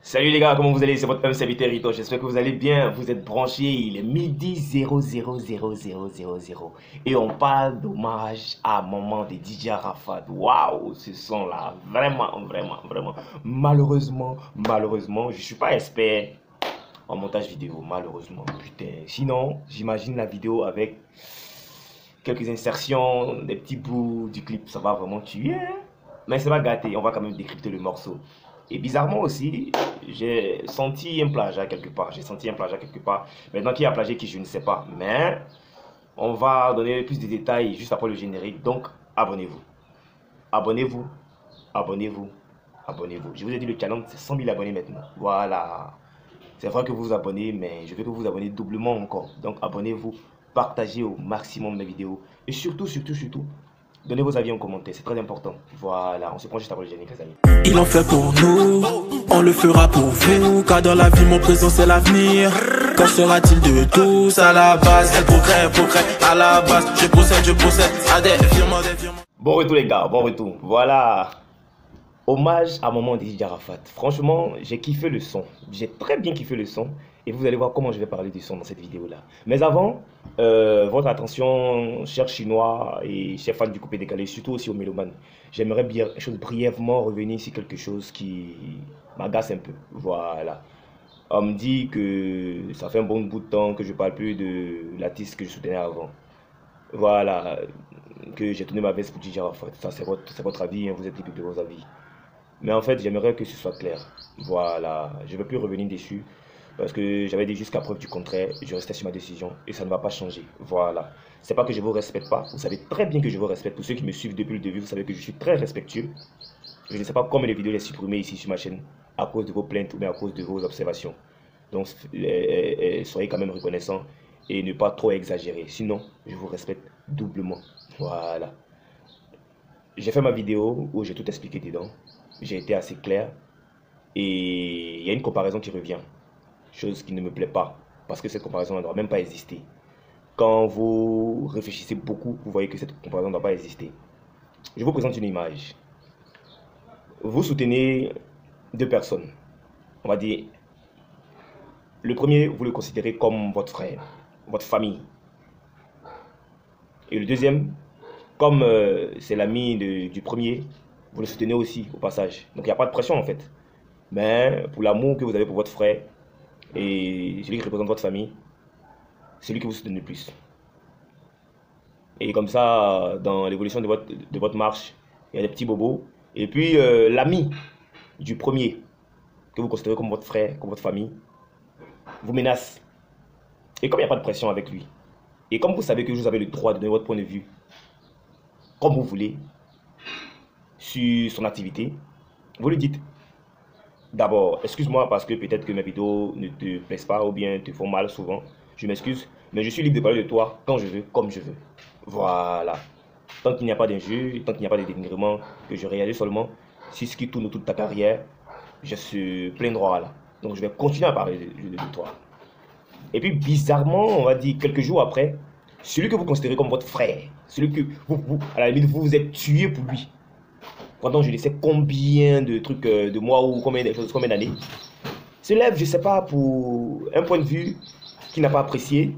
Salut les gars, comment vous allez? C'est votre MC Rito. J'espère que vous allez bien. Vous êtes branchés. Il est midi 000000. Et on parle d'hommage à maman de DJ Arafat. Waouh, ce son là, vraiment. Malheureusement, je suis pas expert en montage vidéo. Malheureusement, putain. Sinon, j'imagine la vidéo avec quelques insertions, des petits bouts du clip. Ça va vraiment tuer, hein. Mais c'est pas gâté. On va quand même décrypter le morceau. Et bizarrement aussi, j'ai senti un plagiat quelque part. Maintenant, qui a plagié qui, je ne sais pas. Mais on va donner plus de détails juste après le générique. Donc, abonnez-vous. Abonnez-vous. Abonnez-vous. Abonnez-vous. Je vous ai dit, le challenge, c'est 100 000 abonnés maintenant. Voilà. C'est vrai que vous vous abonnez, mais je veux que vous vous abonnez doublement encore. Donc, abonnez-vous. Partagez au maximum mes vidéos. Et surtout, donnez vos avis en commentaire, c'est très important. Voilà, on se prend juste après le générique, les amis. Il en fait pour nous, on le fera pour vous. Car dans la vie, mon présent c'est l'avenir. Qu'en sera-t-il de tous à la base? Elle progrès, à la base. Je procède à des virements. Bon retour les gars, bon retour. Voilà. Hommage à maman de DJ Arafat. Franchement, j'ai kiffé le son. J'ai très bien kiffé le son. Et vous allez voir comment je vais parler du son dans cette vidéo-là. Mais avant, votre attention, chers Chinois et chers fans du coupé décalé, surtout aussi aux mélomanes. J'aimerais bien brièvement revenir sur quelque chose qui m'agace un peu. Voilà. On me dit que ça fait un bon bout de temps que je parle plus de l'artiste que je soutenais avant. Voilà. Que j'ai tourné ma veste pour DJ Arafat. Ça, c'est votre avis, hein, vous êtes libre de vos avis. Mais en fait, j'aimerais que ce soit clair. Voilà. Je ne veux plus revenir dessus. Parce que j'avais dit jusqu'à preuve du contraire, je restais sur ma décision et ça ne va pas changer. Voilà. C'est pas que je vous respecte pas. Vous savez très bien que je vous respecte. Pour ceux qui me suivent depuis le début, vous savez que je suis très respectueux. Je ne sais pas combien de vidéos j'ai supprimées ici sur ma chaîne à cause de vos plaintes ou bien à cause de vos observations. Donc, soyez quand même reconnaissants et ne pas trop exagérer. Sinon, je vous respecte doublement. Voilà. J'ai fait ma vidéo où j'ai tout expliqué dedans. J'ai été assez clair. Et il y a une comparaison qui revient. Chose qui ne me plaît pas, parce que cette comparaison ne doit même pas exister. Quand vous réfléchissez beaucoup, vous voyez que cette comparaison ne doit pas exister. Je vous présente une image. Vous soutenez deux personnes. On va dire, le premier, vous le considérez comme votre frère, votre famille. Et le deuxième, comme c'est l'ami du premier, vous le soutenez aussi au passage. Donc il n'y a pas de pression en fait. Mais pour l'amour que vous avez pour votre frère, et celui qui représente votre famille, c'est celui que vous soutenez le plus. Et comme ça, dans l'évolution de votre marche, il y a des petits bobos. Et puis, l'ami du premier, que vous considérez comme votre frère, comme votre famille, vous menace. Et comme il n'y a pas de pression avec lui, et comme vous savez que vous avez le droit de donner votre point de vue, comme vous voulez, sur son activité, vous lui dites: d'abord, excuse-moi parce que peut-être que mes vidéos ne te plaisent pas ou bien te font mal souvent. Je m'excuse, mais je suis libre de parler de toi quand je veux, comme je veux. Voilà. Tant qu'il n'y a pas d'injure, tant qu'il n'y a pas de dénigrement, que je réagis seulement si ce qui tourne autour de ta carrière, je suis plein droit là. Donc je vais continuer à parler de toi. Et puis bizarrement, on va dire quelques jours après, celui que vous considérez comme votre frère, celui que à la limite, vous vous êtes tué pour lui. Pendant je ne sais combien de trucs de mois ou combien d'années, se lève, je ne sais pas, pour un point de vue qu'il n'a pas apprécié.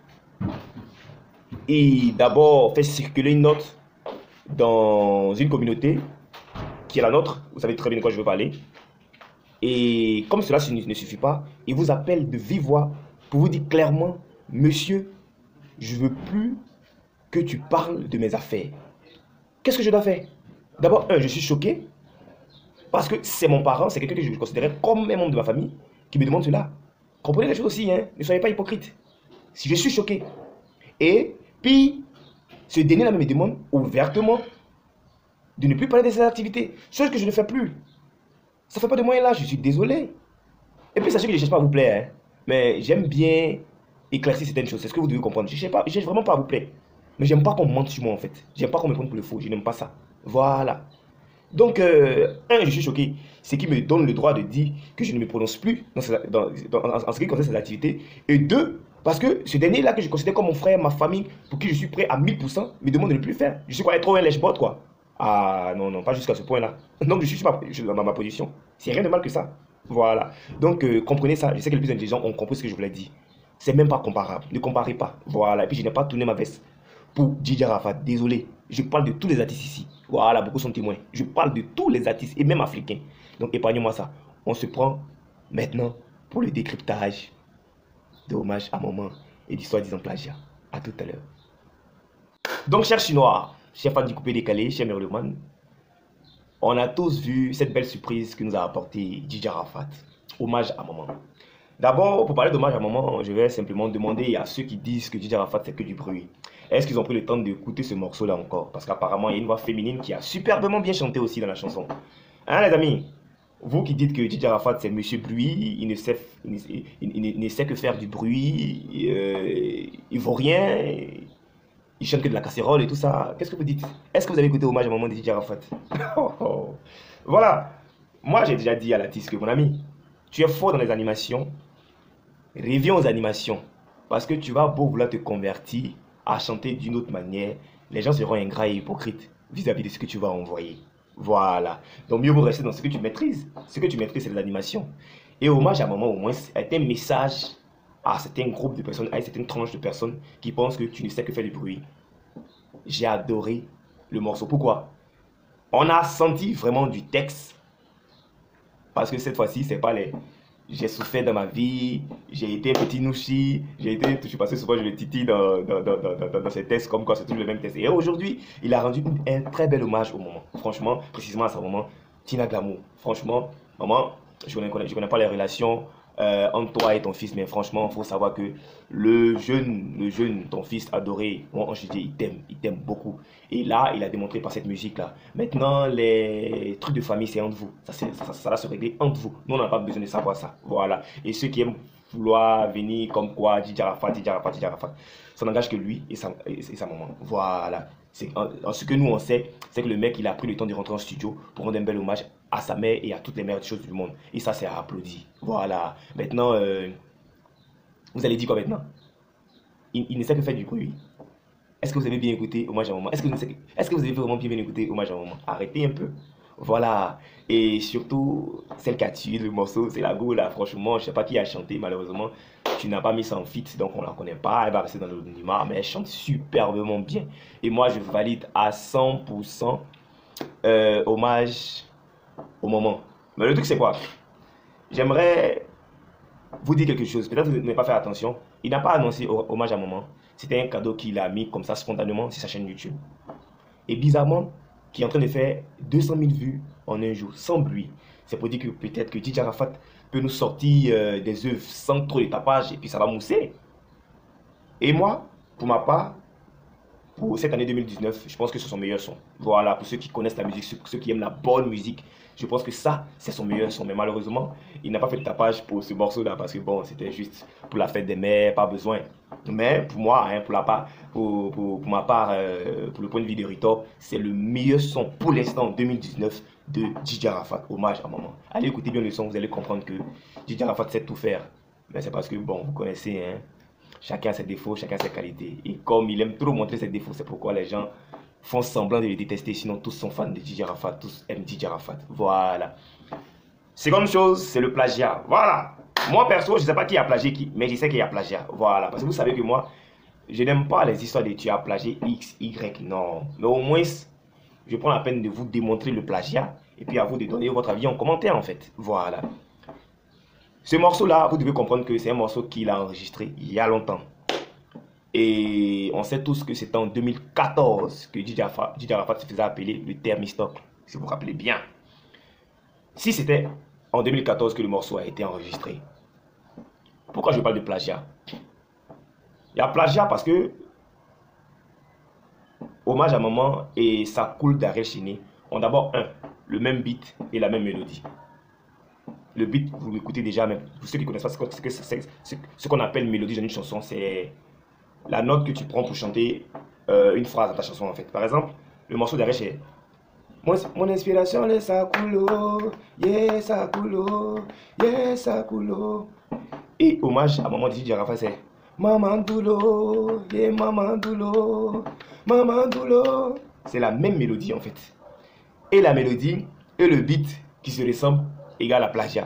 Et d'abord fait circuler une note dans une communauté qui est la nôtre. Vous savez très bien de quoi je veux parler. Et comme cela ne suffit pas, il vous appelle de vive voix pour vous dire clairement: monsieur, je ne veux plus que tu parles de mes affaires. Qu'est-ce que je dois faire? D'abord, je suis choqué parce que c'est mon parent, c'est quelqu'un que je considérais comme un membre de ma famille qui me demande cela. Comprenez les choses aussi, hein? Ne soyez pas hypocrite. Si je suis choqué. Et puis, ce dernier-là me demande ouvertement de ne plus parler de ses activités, chose que je ne fais plus. Ça ne fait pas de moi là, je suis désolé. Et puis, sachez que je ne cherche pas à vous plaire, hein? Mais j'aime bien éclaircir certaines choses, c'est ce que vous devez comprendre. Je ne cherche vraiment pas à vous plaire. Mais j'aime pas qu'on mente sur moi en fait. J'aime pas qu'on me prenne pour le faux, je n'aime pas ça. Voilà. Donc, je suis choqué. C'est qui me donne le droit de dire que je ne me prononce plus en ce qui concerne ces activités. Et deux, parce que ce dernier-là que je considère comme mon frère, ma famille, pour qui je suis prêt à 1000%, me demande de ne plus faire. Je suis quoi, être un lèche-bot, quoi. Ah, non, pas jusqu'à ce point-là. Donc, je suis dans ma position. C'est rien de mal que ça. Voilà. Donc, comprenez ça. Je sais que les plus intelligents ont compris ce que je vous l'ai dit. C'est même pas comparable. Ne comparez pas. Voilà. Et puis, je n'ai pas tourné ma veste pour Dj Arafat. Désolé. Je parle de tous les artistes ici. Voilà, beaucoup sont témoins. Je parle de tous les artistes et même africains. Donc, épargnez-moi ça. On se prend maintenant pour le décryptage de hommage à Maman et d'histoire disant plagiat. À tout à l'heure. Donc, chers Chinois, chers fans du coupé décalé, chers Merleman, on a tous vu cette belle surprise que nous a apporté Dj Arafat. Hommage à Maman. D'abord, pour parler d'hommage à Maman, je vais simplement demander à ceux qui disent que Dj Arafat c'est que du bruit. Est-ce qu'ils ont pris le temps d'écouter ce morceau-là encore? Parce qu'apparemment, il y a une voix féminine qui a superbement bien chanté aussi dans la chanson. Hein, les amis? Vous qui dites que Dj Arafat c'est Monsieur Bruit, il ne sait que faire du bruit, il vaut rien, il chante que de la casserole et tout ça. Qu'est-ce que vous dites? Est-ce que vous avez écouté hommage à Maman de Dj Arafat? Voilà. Moi, j'ai déjà dit à l'artiste que, mon ami, tu es fort dans les animations. Reviens aux animations. Parce que tu vas beau vouloir te convertir à chanter d'une autre manière, les gens seront ingrats et hypocrites vis-à-vis de ce que tu vas envoyer. Voilà. Donc mieux vaut rester dans ce que tu maîtrises. Ce que tu maîtrises, c'est l'animation. Et hommage à Maman, au moins, c'est un message à certains groupes de personnes, à certaines tranches de personnes qui pensent que tu ne sais que faire du bruit. J'ai adoré le morceau. Pourquoi? On a senti vraiment du texte. Parce que cette fois-ci, c'est pas les... J'ai souffert dans ma vie, j'ai été un petit nouchi, j'ai été... Je suis passé souvent, je le titille dans ces tests, comme quoi c'est toujours le même test. Et aujourd'hui, il a rendu un très bel hommage au Maman. Franchement, précisément à sa maman, Tina Glamour. Franchement, maman, je ne connais pas les relations entre toi et ton fils, mais franchement, il faut savoir que le jeune, ton fils adoré, bon, il t'aime beaucoup. Et là, il a démontré par cette musique-là. Maintenant, les trucs de famille, c'est entre vous. Ça va se régler entre vous. Nous, on n'a pas besoin de savoir ça. Voilà. Et ceux qui aiment vouloir venir comme quoi, Dj Arafat, ça n'engage que lui et sa maman. Voilà. Ce que nous, on sait, c'est que le mec, il a pris le temps de rentrer en studio pour rendre un bel hommage à sa mère et à toutes les mères de choses du monde. Et ça, c'est à applaudir. Voilà. Maintenant, vous allez dire quoi maintenant? Il ne sait que faire du bruit. Est-ce que vous avez bien écouté hommage à Maman? Est-ce que vous avez vraiment bien écouté hommage à Maman? Arrêtez un peu. Voilà. Et surtout, celle qui a tué le morceau, c'est la go là. Franchement, je sais pas qui a chanté, malheureusement. Tu n'as pas mis ça en feat, donc on la connaît pas. Elle va rester dans l'anonymat, mais elle chante superbement bien. Et moi, je valide à 100% hommage au Maman. Mais le truc, c'est quoi? J'aimerais vous dire quelque chose. Peut-être que vous n'avez pas fait attention. Il n'a pas annoncé hommage à Maman. C'était un cadeau qu'il a mis comme ça spontanément sur sa chaîne YouTube. Et bizarrement, qui est en train de faire 200 000 vues en un jour, sans bruit. C'est pour dire que peut-être que Dj Arafat peut nous sortir des œuvres sans trop de tapage et puis ça va mousser. Et moi, pour ma part, pour cette année 2019, je pense que c'est son meilleur son. Voilà, pour ceux qui connaissent la musique, ceux qui aiment la bonne musique, je pense que ça, c'est son meilleur son. Mais malheureusement, il n'a pas fait de tapage pour ce morceau-là parce que bon, c'était juste pour la fête des mères, pas besoin. Mais pour moi, hein, pour ma part, pour le point de vue de Rito, c'est le meilleur son pour l'instant en 2019 de Dj Arafat, hommage à Maman. Allez écouter bien le son, vous allez comprendre que Dj Arafat sait tout faire. Mais c'est parce que, bon, vous connaissez, hein, chacun a ses défauts, chacun a ses qualités. Et comme il aime trop montrer ses défauts, c'est pourquoi les gens font semblant de le détester. Sinon, tous sont fans de Dj Arafat, tous aiment Dj Arafat. Voilà. Seconde chose, c'est le plagiat. Voilà. Moi, perso, je ne sais pas qui a plagié qui, mais je sais qu'il y a plagiat. Voilà. Parce que vous savez que moi, je n'aime pas les histoires de tu as plagié X, Y. Non. Mais au moins, je prends la peine de vous démontrer le plagiat. Et puis à vous de donner votre avis en commentaire, en fait. Voilà. Ce morceau-là, vous devez comprendre que c'est un morceau qu'il a enregistré il y a longtemps. Et on sait tous que c'était en 2014 que Dj Arafat se faisait appeler le Thermistocle, si vous vous rappelez bien. Si c'était en 2014 que le morceau a été enregistré, pourquoi je parle de plagiat? Il y a plagiat parce que hommage à Maman et ça coule d'Ariel Chéné ont d'abord le même beat et la même mélodie. Le beat, vous l'écoutez déjà, mais pour ceux qui ne connaissent pas ce qu'on appelle mélodie dans une chanson, c'est la note que tu prends pour chanter une phrase dans ta chanson en fait. Par exemple, le morceau d'Ariel Chéné. Mon inspiration est Sakulo, yeah Sakulo, yeah Sakulo. Et hommage à Maman de Dj Arafat, c'est Maman Doulo, yeah Maman Doulo, Maman Doulo. C'est la même mélodie en fait. Et la mélodie et le beat qui se ressemblent égale à plagiat.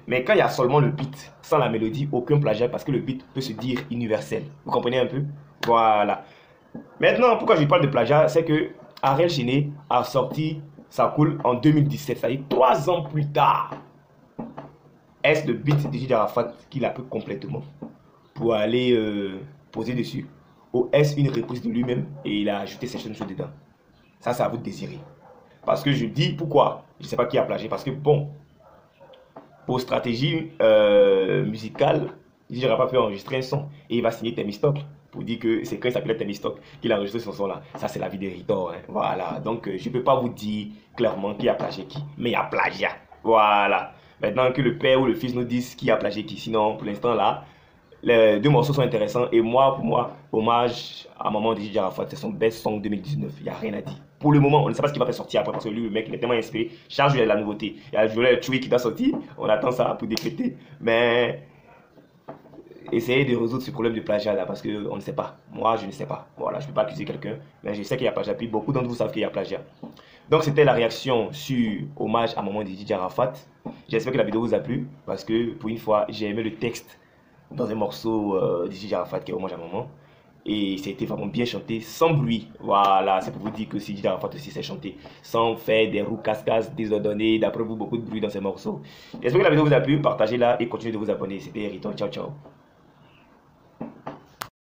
Mais quand il y a seulement le beat, sans la mélodie, aucun plagiat parce que le beat peut se dire universel. Vous comprenez un peu? Voilà. Maintenant, pourquoi je parle de plagiat, c'est que Ariel Chené a sorti Ça Coule en 2017, c'est-à-dire 3 ans plus tard. Est-ce le beat de DJ Arafat qu'il a pris complètement pour aller poser dessus? Ou est-ce une reprise de lui-même et il a ajouté ses choses dedans? Ça, c'est à vous de désirer. Parce que je dis pourquoi. Je ne sais pas qui a plagié. Parce que bon, pour stratégie musicale, DJ Arafat peut enregistrer un son et il va signer Temistock pour dire que c'est quand il s'appelait Temistock qu'il a enregistré son son là. Ça, c'est la vie des Ritor. Hein. Voilà. Donc, je ne peux pas vous dire clairement qui a plagié qui. Mais il y a plagiat. Voilà. Maintenant que le père ou le fils nous disent qui a plagié qui. Sinon, pour l'instant là, les 2 morceaux sont intéressants. Et moi, pour moi, hommage à maman de DJ Arafat, c'est son best song 2019. Il n'y a rien à dire. Pour le moment, on ne sait pas ce qui va faire sortir après parce que lui, le mec, il est tellement inspiré. Charge la nouveauté. Il y a le Chewy qui va sortir. On attend ça pour décréter. Mais essayez de résoudre ce problème de plagiat là parce qu'on ne sait pas. Moi, je ne sais pas. Voilà, je ne peux pas accuser quelqu'un. Mais je sais qu'il y a plagiat. Puis beaucoup d'entre vous savent qu'il y a plagiat. Donc, c'était la réaction sur hommage à maman de DJ Arafat. J'espère que la vidéo vous a plu parce que pour une fois, j'ai aimé le texte dans un morceau de DJ Arafat qui est hommage à maman. Et ça a été vraiment bien chanté, sans bruit. Voilà, c'est pour vous dire que si DJ Arafat aussi s'est chanté, sans faire des roues casse-casse désordonnées, d'après vous, beaucoup de bruit dans ces morceaux. J'espère que la vidéo vous a plu, partagez-la et continuez de vous abonner. C'était Riton, ciao ciao.